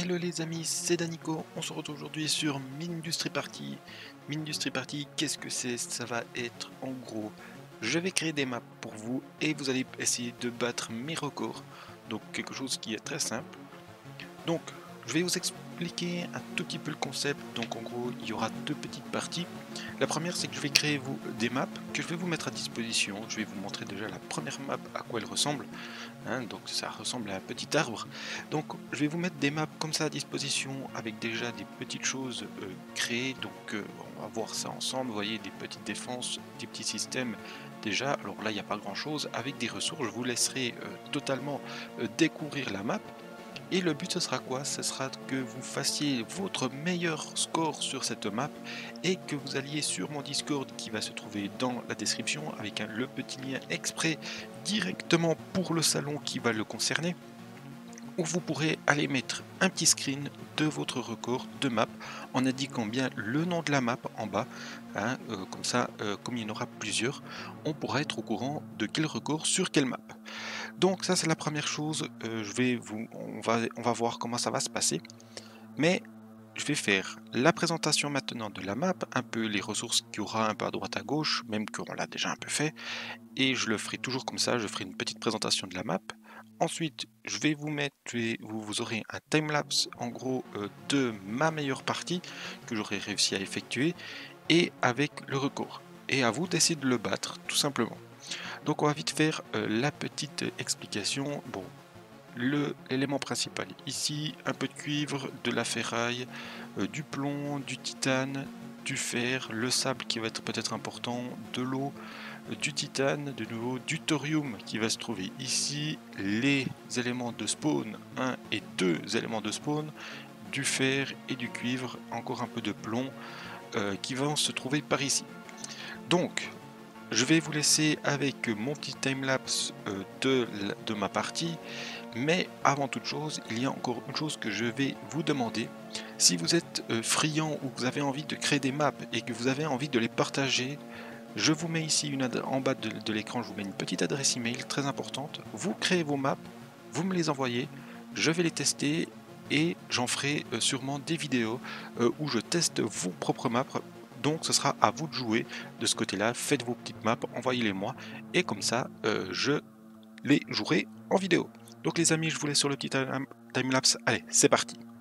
Hello les amis, c'est Danico, on se retrouve aujourd'hui sur Mindustry Party. Mindustry Party, qu'est-ce que c'est? Ça va être en gros, je vais créer des maps pour vous et vous allez essayer de battre mes records. Donc quelque chose qui est très simple. Donc je vais vous expliquer un tout petit peu le concept. Donc en gros, il y aura deux petites parties. La première, c'est que je vais créer des maps que je vais vous mettre à disposition. Je vais vous montrer déjà la première map, à quoi elle ressemble. Donc ça ressemble à un petit arbre. Donc je vais vous mettre des maps comme ça à disposition avec déjà des petites choses créées. Donc on va voir ça ensemble. Vous voyez, des petites défenses, des petits systèmes déjà. Alors là, il n'y a pas grand chose. Avec des ressources, je vous laisserai totalement découvrir la map. Et le but, ce sera quoi? Ce sera que vous fassiez votre meilleur score sur cette map et que vous alliez sur mon Discord qui va se trouver dans la description avec le petit lien exprès directement pour le salon qui va le concerner, où vous pourrez aller mettre un petit screen de votre record de map en indiquant bien le nom de la map en bas. Comme ça, comme il y en aura plusieurs, on pourra être au courant de quel record sur quelle map. Donc ça c'est la première chose, on va voir comment ça va se passer. Mais je vais faire la présentation maintenant de la map, un peu les ressources qu'il y aura un peu à droite à gauche, même qu'on l'a déjà un peu fait. Et je le ferai toujours comme ça, je ferai une petite présentation de la map. Ensuite, je vais vous mettre, vous aurez un timelapse en gros de ma meilleure partie que j'aurai réussi à effectuer et avec le record. Et à vous d'essayer de le battre, tout simplement. Donc on va vite faire la petite explication. Bon, l'élément principal ici, un peu de cuivre, de la ferraille, du plomb, du titane, du fer, le sable qui va être peut-être important, de l'eau, du titane, de nouveau du thorium qui va se trouver ici, les éléments de spawn 1 et 2 éléments de spawn, du fer et du cuivre, encore un peu de plomb qui vont se trouver par ici. Donc je vais vous laisser avec mon petit timelapse de ma partie, mais avant toute chose, il y a encore une chose que je vais vous demander. Si vous êtes friand ou que vous avez envie de créer des maps et que vous avez envie de les partager, je vous mets ici en bas de l'écran, je vous mets une petite adresse email très importante. Vous créez vos maps, vous me les envoyez, je vais les tester et j'en ferai sûrement des vidéos où je teste vos propres maps. Donc ce sera à vous de jouer de ce côté-là, faites vos petites maps, envoyez-les moi et comme ça je les jouerai en vidéo. Donc les amis, je vous laisse sur le petit timelapse. Allez, c'est parti.